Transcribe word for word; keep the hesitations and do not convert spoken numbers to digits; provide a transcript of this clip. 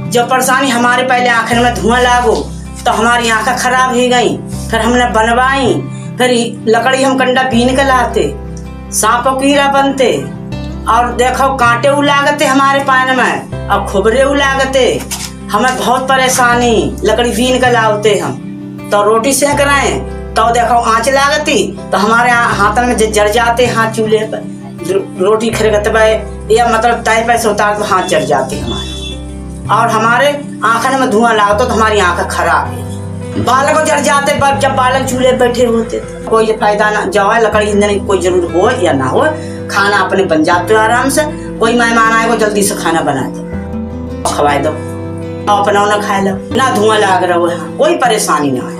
जो परेशानी हमारे पहले आखिर में धुआं लागो तो हमारी आंखें खराब हो गई, फिर हमने बनवाई, फिर लकड़ी हम कंडा बीन के लाते, सांपों कीड़ा बनते और देखो कांटे उलागते हमारे पान में और खुबरे उलागते, हमें बहुत परेशानी। लकड़ी बीन के लाते हम तो रोटी सेक रहे हैं तो देखो आँच लागती तो हमारे हाथों में जड़ जाते, हाथ चूल्हे पर रोटी खिरकते भाई या मतलब ताई पैसे उतार तो हाथ जड़ जाते हमारे, और हमारे आंखों में धुआं लागता तो हमारी आंखें खराब है। बालक को जड़ जाते जब बालक चूल्हे बैठे होते, कोई फायदा ना जाओ, लकड़ी ईंधन की कोई जरूरत हो या ना हो, खाना अपने बन जाते हो आराम से। कोई मेहमान आए को जल्दी से खाना बना दो, खवाए दो, अपना ना खाए लो, ना धुआं लाग रहा हो, कोई परेशानी ना है।